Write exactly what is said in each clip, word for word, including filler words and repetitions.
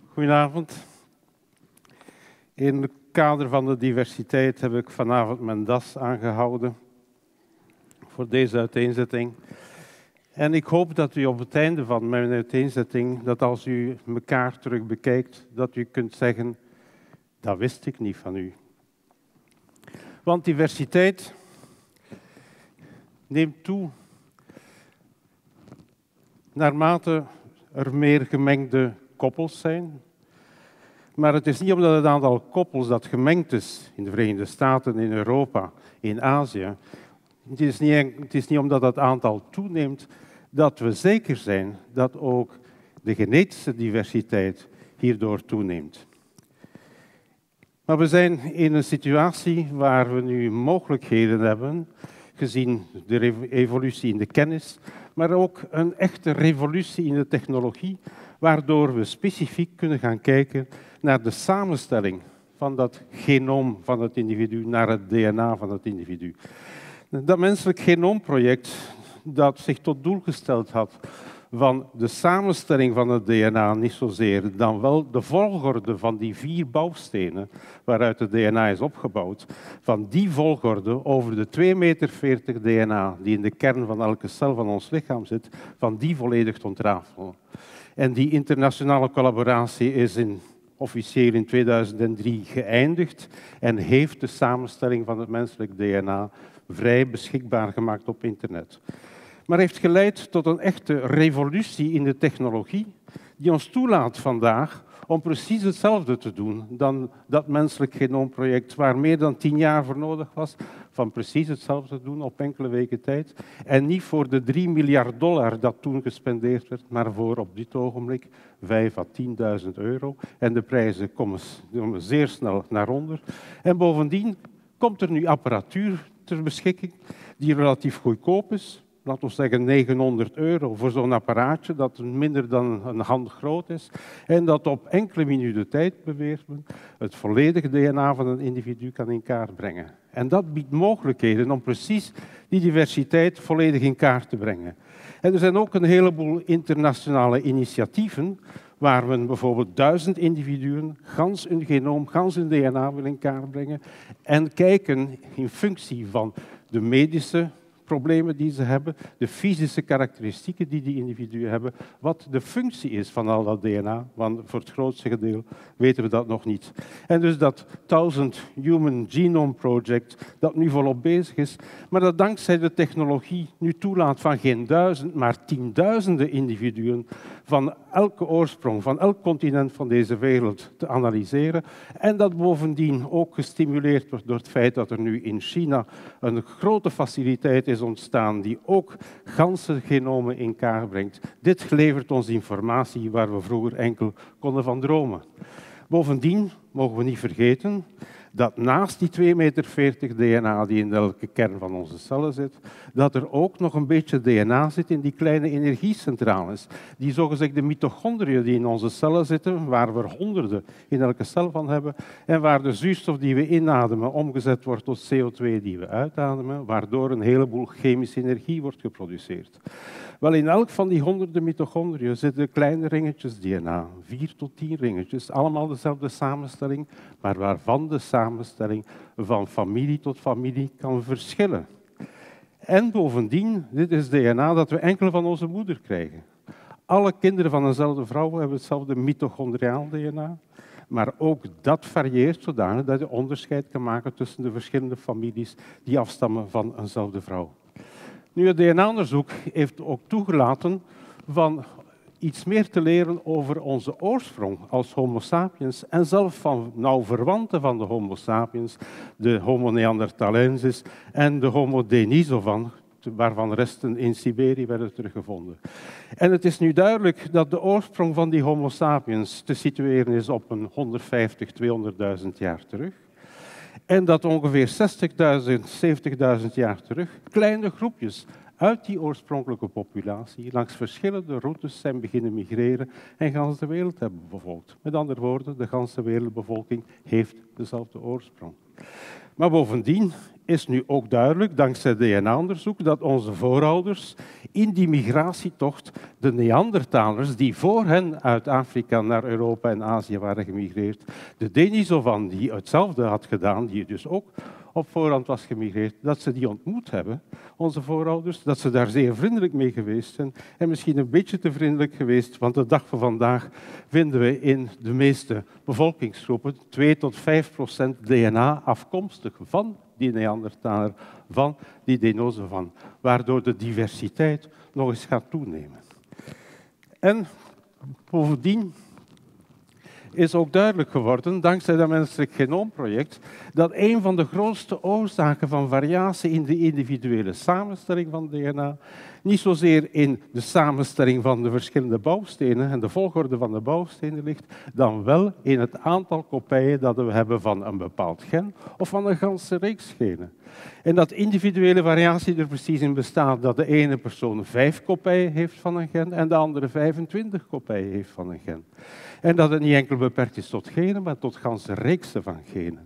Goedenavond. In het kader van de diversiteit heb ik vanavond mijn das aangehouden voor deze uiteenzetting. En ik hoop dat u op het einde van mijn uiteenzetting, dat als u elkaar terug bekijkt, dat u kunt zeggen, dat wist ik niet van u. Want diversiteit neemt toe naarmate er meer gemengde koppels zijn. Maar het is niet omdat het aantal koppels dat gemengd is in de Verenigde Staten, in Europa, in Azië. Het is niet, het is niet omdat dat aantal toeneemt dat we zeker zijn dat ook de genetische diversiteit hierdoor toeneemt. Maar we zijn in een situatie waar we nu mogelijkheden hebben, gezien de evolutie in de kennis, maar ook een echte revolutie in de technologie, waardoor we specifiek kunnen gaan kijken naar de samenstelling van dat genoom van het individu, naar het D N A van het individu. Dat menselijk genoomproject dat zich tot doel gesteld had van de samenstelling van het D N A, niet zozeer, dan wel de volgorde van die vier bouwstenen waaruit het D N A is opgebouwd, van die volgorde over de twee meter veertig D N A die in de kern van elke cel van ons lichaam zit, van die volledig te ontrafelen. En die internationale collaboratie is in, officieel in tweeduizend drie geëindigd en heeft de samenstelling van het menselijk D N A vrij beschikbaar gemaakt op internet. Maar heeft geleid tot een echte revolutie in de technologie die ons toelaat vandaag om precies hetzelfde te doen dan dat menselijk genoomproject waar meer dan tien jaar voor nodig was, van precies hetzelfde te doen op enkele weken tijd. En niet voor de drie miljard dollar dat toen gespendeerd werd, maar voor op dit ogenblik vijf à tienduizend euro. En de prijzen komen zeer snel naar onder. En bovendien komt er nu apparatuur ter beschikking die relatief goedkoop is. Laten we zeggen negenhonderd euro voor zo'n apparaatje dat minder dan een hand groot is en dat op enkele minuten tijd, beweert men, het volledige D N A van een individu kan in kaart brengen. En dat biedt mogelijkheden om precies die diversiteit volledig in kaart te brengen. En er zijn ook een heleboel internationale initiatieven waar men bijvoorbeeld duizend individuen, gans hun genoom, gans hun D N A wil in kaart brengen en kijken in functie van de medische problemen die ze hebben, de fysische karakteristieken die die individuen hebben, wat de functie is van al dat D N A, want voor het grootste gedeelte weten we dat nog niet. En dus dat Thousand Human Genome Project, dat nu volop bezig is, maar dat dankzij de technologie nu toelaat van geen duizend, maar tienduizenden individuen van elke oorsprong, van elk continent van deze wereld te analyseren. En dat bovendien ook gestimuleerd wordt door het feit dat er nu in China een grote faciliteit is ontstaan die ook ganse genomen in kaart brengt. Dit levert ons informatie waar we vroeger enkel konden van dromen. Bovendien mogen we niet vergeten dat naast die twee meter veertig D N A die in elke kern van onze cellen zit, dat er ook nog een beetje D N A zit in die kleine energiecentrales. Die zogezegde mitochondriën die in onze cellen zitten, waar we er honderden in elke cel van hebben, en waar de zuurstof die we inademen omgezet wordt tot C O twee die we uitademen, waardoor een heleboel chemische energie wordt geproduceerd. Wel, in elk van die honderden mitochondriën zitten kleine ringetjes D N A, vier tot tien ringetjes, allemaal dezelfde samenstelling, maar waarvan de samenstelling van familie tot familie kan verschillen. En bovendien, dit is D N A dat we enkel van onze moeder krijgen. Alle kinderen van eenzelfde vrouw hebben hetzelfde mitochondriaal D N A, maar ook dat varieert zodanig dat je onderscheid kan maken tussen de verschillende families die afstammen van eenzelfde vrouw. Nu, het D N A-onderzoek heeft ook toegelaten van iets meer te leren over onze oorsprong als Homo sapiens en zelfs van nauw verwanten van de Homo sapiens, de Homo neanderthalensis en de Homo denisovan, waarvan resten in Siberië werden teruggevonden. En het is nu duidelijk dat de oorsprong van die Homo sapiens te situeren is op een honderdvijftig, tweehonderdduizend jaar terug. En dat ongeveer zestigduizend, zeventigduizend jaar terug kleine groepjes uit die oorspronkelijke populatie langs verschillende routes zijn beginnen migreren en gans de wereld hebben bevolkt. Met andere woorden, de ganse wereldbevolking heeft dezelfde oorsprong. Maar bovendien is nu ook duidelijk, dankzij D N A-onderzoek, dat onze voorouders in die migratietocht, de Neandertalers, die voor hen uit Afrika naar Europa en Azië waren gemigreerd, de Denisovan, die hetzelfde had gedaan, die dus ook op voorhand was gemigreerd, dat ze die ontmoet hebben, onze voorouders, dat ze daar zeer vriendelijk mee geweest zijn en misschien een beetje te vriendelijk geweest, want de dag van vandaag vinden we in de meeste bevolkingsgroepen twee tot vijf procent D N A afkomstig van die Neandertaler, van die Denisovan, waardoor de diversiteit nog eens gaat toenemen. En bovendien is ook duidelijk geworden, dankzij dat menselijk genoomproject, dat een van de grootste oorzaken van variatie in de individuele samenstelling van D N A niet zozeer in de samenstelling van de verschillende bouwstenen en de volgorde van de bouwstenen ligt, dan wel in het aantal kopijen dat we hebben van een bepaald gen of van een ganse reeks genen. En dat individuele variatie er precies in bestaat dat de ene persoon vijf kopijen heeft van een gen en de andere vijfentwintig kopijen heeft van een gen. En dat het niet enkel beperkt is tot genen, maar tot ganse reeksen van genen.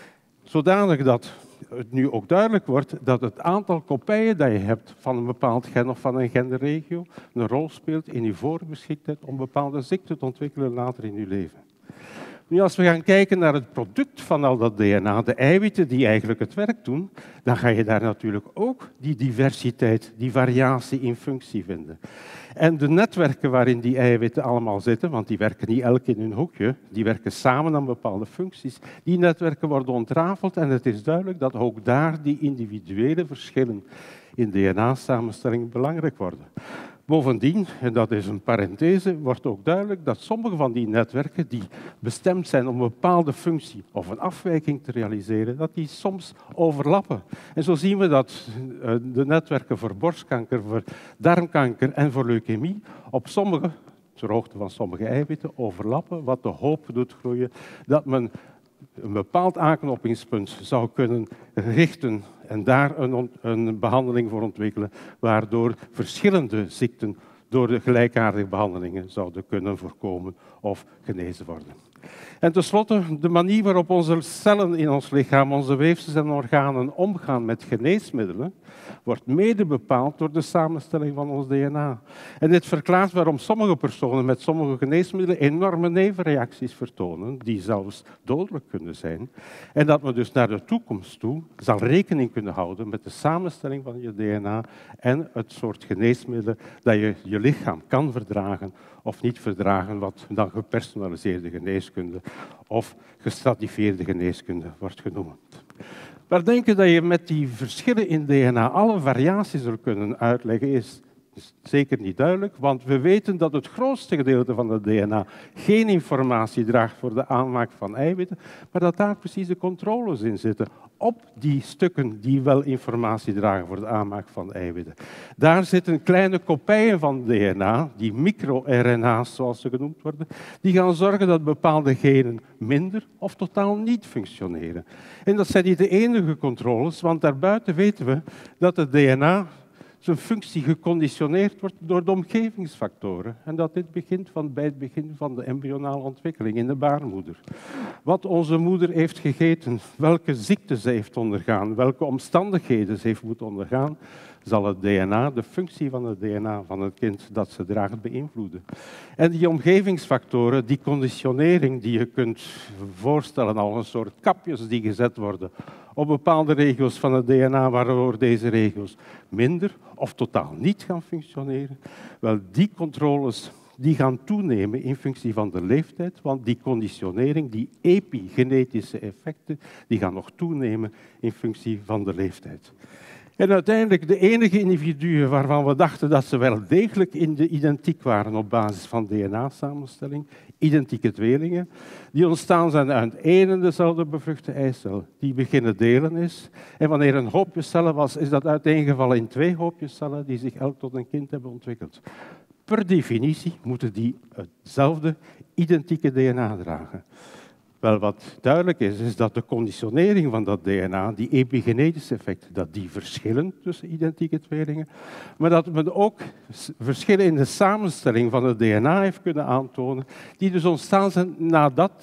Zodanig dat het nu ook duidelijk wordt dat het aantal kopijen dat je hebt van een bepaald gen of van een genregio een rol speelt in je voorgeschiktheid om bepaalde ziekten te ontwikkelen later in je leven. Nu, als we gaan kijken naar het product van al dat D N A, de eiwitten die eigenlijk het werk doen, dan ga je daar natuurlijk ook die diversiteit, die variatie in functie vinden. En de netwerken waarin die eiwitten allemaal zitten, want die werken niet elk in hun hoekje, die werken samen aan bepaalde functies, die netwerken worden ontrafeld en het is duidelijk dat ook daar die individuele verschillen in D N A-samenstelling belangrijk worden. Bovendien, en dat is een parenthese, wordt ook duidelijk dat sommige van die netwerken die bestemd zijn om een bepaalde functie of een afwijking te realiseren, dat die soms overlappen. En zo zien we dat de netwerken voor borstkanker, voor darmkanker en voor leukemie op sommige, ter hoogte van sommige eiwitten, overlappen, wat de hoop doet groeien dat men een bepaald aanknopingspunt zou kunnen richten en daar een, een behandeling voor ontwikkelen, waardoor verschillende ziekten door de gelijkaardige behandelingen zouden kunnen voorkomen of genezen worden. En tenslotte, de manier waarop onze cellen in ons lichaam, onze weefsels en organen omgaan met geneesmiddelen, wordt mede bepaald door de samenstelling van ons D N A. En dit verklaart waarom sommige personen met sommige geneesmiddelen enorme nevenreacties vertonen, die zelfs dodelijk kunnen zijn. En dat we dus naar de toekomst toe zal rekening kunnen houden met de samenstelling van je D N A en het soort geneesmiddelen dat je je lichaam kan verdragen of niet verdragen, wat dan gepersonaliseerde geneeskunde of gestratificeerde geneeskunde wordt genoemd. Maar denken dat je met die verschillen in D N A alle variaties zou kunnen uitleggen is zeker niet duidelijk, want we weten dat het grootste gedeelte van het D N A geen informatie draagt voor de aanmaak van eiwitten, maar dat daar precies de controles in zitten op die stukken die wel informatie dragen voor de aanmaak van eiwitten. Daar zitten kleine kopijen van D N A, die micro-R N A's zoals ze genoemd worden, die gaan zorgen dat bepaalde genen minder of totaal niet functioneren. En dat zijn niet de enige controles, want daarbuiten weten we dat het D N A zijn functie geconditioneerd wordt door de omgevingsfactoren. En dat dit begint van bij het begin van de embryonale ontwikkeling in de baarmoeder. Wat onze moeder heeft gegeten, welke ziekte ze heeft ondergaan, welke omstandigheden ze heeft moeten ondergaan, zal het D N A, de functie van het D N A van het kind dat ze draagt, beïnvloeden. En die omgevingsfactoren, die conditionering die je kunt voorstellen als een soort kapjes die gezet worden op bepaalde regio's van het D N A, waardoor deze regio's minder of totaal niet gaan functioneren, wel die controles die gaan toenemen in functie van de leeftijd, want die conditionering, die epigenetische effecten, die gaan nog toenemen in functie van de leeftijd. En uiteindelijk de enige individuen waarvan we dachten dat ze wel degelijk identiek waren op basis van D N A-samenstelling, identieke tweelingen, die ontstaan zijn uit één en dezelfde bevruchte eicel, die beginnen delen is. En wanneer een hoopje cellen was, is dat uiteengevallen in twee hoopjes cellen die zich elk tot een kind hebben ontwikkeld. Per definitie moeten die hetzelfde identieke D N A dragen. Wel, wat duidelijk is, is dat de conditionering van dat D N A, die epigenetische effecten, dat die verschillen tussen identieke tweelingen, maar dat men ook verschillen in de samenstelling van het D N A heeft kunnen aantonen, die dus ontstaan zijn nadat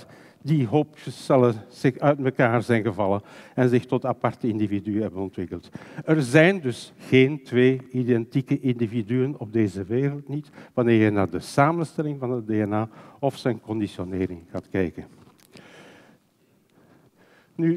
die hoopjes cellen zich uit elkaar zijn gevallen en zich tot aparte individuen hebben ontwikkeld. Er zijn dus geen twee identieke individuen op deze wereld niet, wanneer je naar de samenstelling van het D N A of zijn conditionering gaat kijken. Nu,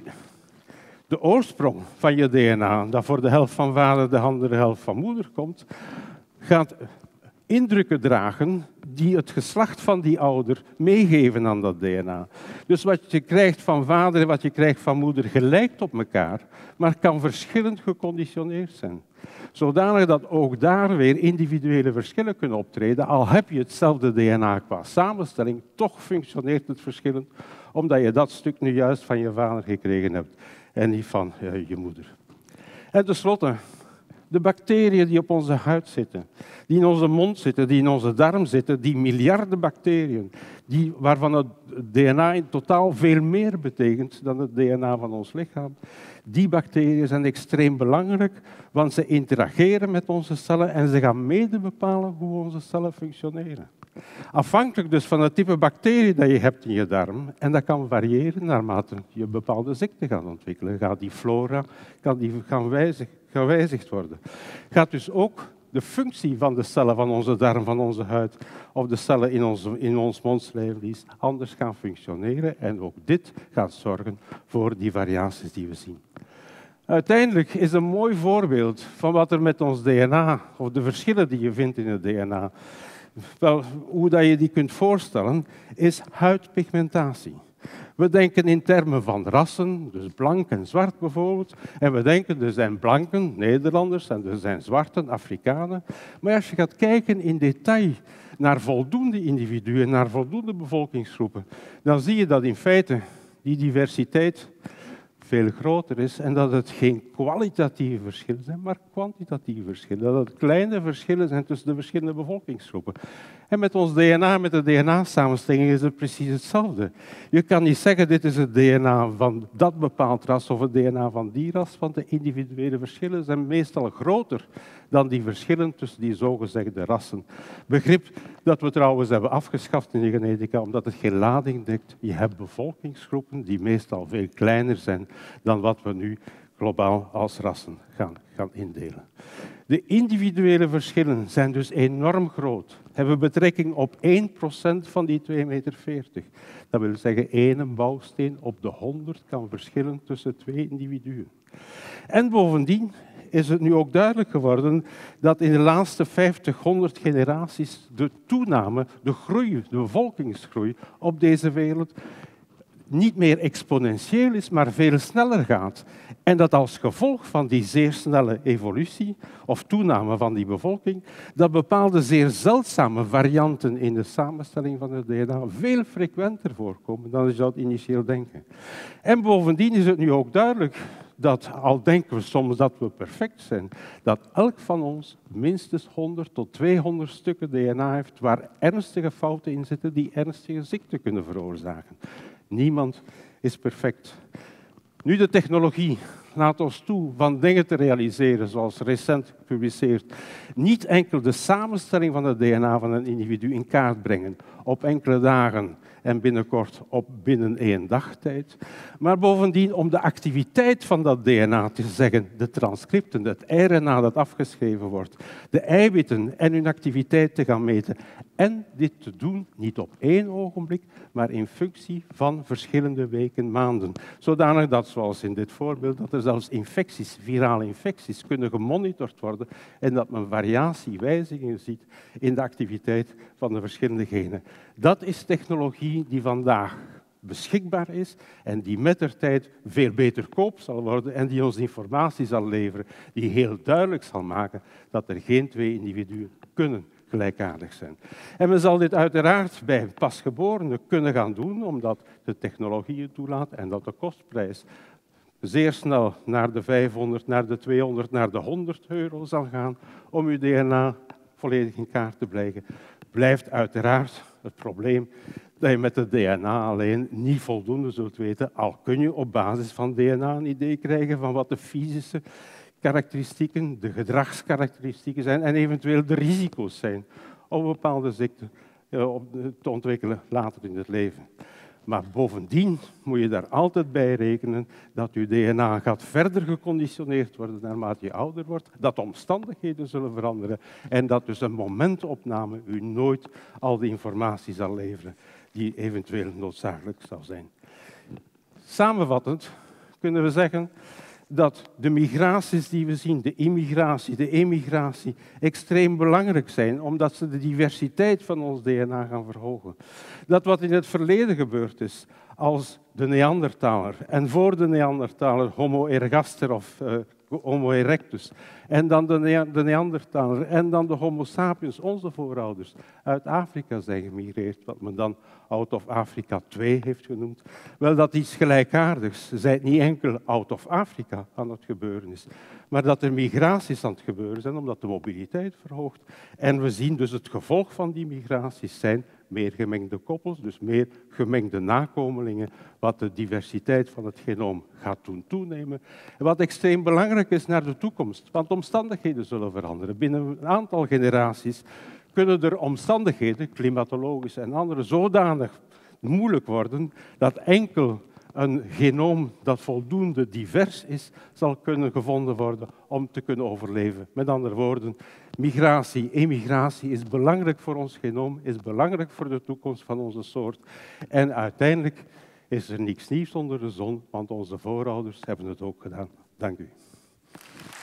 de oorsprong van je D N A, dat voor de helft van vader, de andere helft van moeder komt, gaat indrukken dragen die het geslacht van die ouder meegeven aan dat D N A. Dus wat je krijgt van vader en wat je krijgt van moeder gelijkt op elkaar, maar kan verschillend geconditioneerd zijn. Zodanig dat ook daar weer individuele verschillen kunnen optreden, al heb je hetzelfde D N A qua samenstelling, toch functioneert het verschillend, omdat je dat stuk nu juist van je vader gekregen hebt en niet van uh, je moeder. En tenslotte, de bacteriën die op onze huid zitten, die in onze mond zitten, die in onze darm zitten, die miljarden bacteriën, die, waarvan het D N A in totaal veel meer betekent dan het D N A van ons lichaam, die bacteriën zijn extreem belangrijk, want ze interageren met onze cellen en ze gaan mede bepalen hoe onze cellen functioneren. Afhankelijk dus van het type bacterie dat je hebt in je darm, en dat kan variëren naarmate je een bepaalde ziekte gaat ontwikkelen, gaat die flora kan die gaan wijzig, gewijzigd worden. Gaat dus ook de functie van de cellen van onze darm, van onze huid, of de cellen in ons, in ons mondslijmvlies anders gaan functioneren. En ook dit gaat zorgen voor die variaties die we zien. Uiteindelijk is een mooi voorbeeld van wat er met ons D N A, of de verschillen die je vindt in het D N A, wel, hoe dat je die kunt voorstellen, is huidpigmentatie. We denken in termen van rassen, dus blank en zwart bijvoorbeeld. En we denken, er zijn blanken, Nederlanders, en er zijn zwarten, Afrikanen. Maar als je gaat kijken in detail naar voldoende individuen, naar voldoende bevolkingsgroepen, dan zie je dat in feite die diversiteit veel groter is en dat het geen kwalitatieve verschillen zijn, maar kwantitatieve verschillen. Dat het kleine verschillen zijn tussen de verschillende bevolkingsgroepen. En met ons D N A, met de D N A-samenstelling is het precies hetzelfde. Je kan niet zeggen, dit is het D N A van dat bepaald ras of het D N A van die ras, want de individuele verschillen zijn meestal groter dan die verschillen tussen die zogezegde rassen. Begrip dat we trouwens hebben afgeschaft in de genetica, omdat het geen lading dekt. Je hebt bevolkingsgroepen die meestal veel kleiner zijn dan wat we nu globaal als rassen gaan, gaan indelen. De individuele verschillen zijn dus enorm groot, hebben betrekking op één procent van die twee meter veertig. Dat wil zeggen, één bouwsteen op de honderd kan verschillen tussen twee individuen. En bovendien is het nu ook duidelijk geworden dat in de laatste vijftig, honderd generaties de toename, de groei, de bevolkingsgroei op deze wereld niet meer exponentieel is, maar veel sneller gaat. En dat als gevolg van die zeer snelle evolutie of toename van die bevolking, dat bepaalde zeer zeldzame varianten in de samenstelling van het D N A veel frequenter voorkomen dan je zou initieel denken. En bovendien is het nu ook duidelijk dat, al denken we soms dat we perfect zijn, dat elk van ons minstens honderd tot tweehonderd stukken D N A heeft waar ernstige fouten in zitten die ernstige ziekten kunnen veroorzaken. Niemand is perfect. Nu de technologie laat ons toe van dingen te realiseren, zoals recent gepubliceerd. Niet enkel de samenstelling van het D N A van een individu in kaart brengen op enkele dagen en binnenkort op binnen één dagtijd, maar bovendien om de activiteit van dat D N A te zeggen, de transcripten, het R N A dat afgeschreven wordt, de eiwitten en hun activiteit te gaan meten. En dit te doen niet op één ogenblik, maar in functie van verschillende weken, maanden. Zodanig dat, zoals in dit voorbeeld, dat er zelfs infecties, virale infecties, kunnen gemonitord worden en dat men variatie, wijzigingen ziet in de activiteit van de verschillende genen. Dat is technologie die vandaag beschikbaar is en die mettertijd veel beter koop zal worden en die ons informatie zal leveren die heel duidelijk zal maken dat er geen twee individuen kunnen gelijkaardig zijn. En men zal dit uiteraard bij pasgeborenen kunnen gaan doen, omdat de technologie het toelaat en dat de kostprijs zeer snel naar de vijfhonderd, naar de tweehonderd, naar de honderd euro zal gaan om uw D N A volledig in kaart te brengen. Blijft uiteraard het probleem dat je met het D N A alleen niet voldoende zult weten, al kun je op basis van D N A een idee krijgen van wat de fysische karakteristieken, de gedragskarakteristieken zijn en eventueel de risico's zijn om bepaalde ziekten te ontwikkelen later in het leven. Maar bovendien moet je daar altijd bij rekenen dat je D N A gaat verder geconditioneerd worden naarmate je ouder wordt, dat de omstandigheden zullen veranderen en dat dus een momentopname u nooit al de informatie zal leveren die eventueel noodzakelijk zou zijn. Samenvattend kunnen we zeggen dat de migraties die we zien, de immigratie, de emigratie, extreem belangrijk zijn, omdat ze de diversiteit van ons D N A gaan verhogen. Dat wat in het verleden gebeurd is, als de Neandertaler en voor de Neandertaler Homo ergaster of uh, Homo erectus, en dan de, ne de Neandertaler en dan de Homo sapiens, onze voorouders, uit Afrika zijn gemigreerd, wat men dan out of Africa twee heeft genoemd. Wel, dat iets gelijkaardigs, zij niet enkel out of Afrika aan het gebeuren is, maar dat er migraties aan het gebeuren zijn, omdat de mobiliteit verhoogt. En we zien dus het gevolg van die migraties zijn meer gemengde koppels, dus meer gemengde nakomelingen, wat de diversiteit van het genoom gaat doen toenemen. En wat extreem belangrijk is naar de toekomst, want omstandigheden zullen veranderen. Binnen een aantal generaties kunnen er omstandigheden, klimatologisch en andere, zodanig moeilijk worden dat enkel een genoom dat voldoende divers is, zal kunnen gevonden worden om te kunnen overleven. Met andere woorden, migratie, emigratie is belangrijk voor ons genoom, is belangrijk voor de toekomst van onze soort. En uiteindelijk is er niks nieuws onder de zon, want onze voorouders hebben het ook gedaan. Dank u.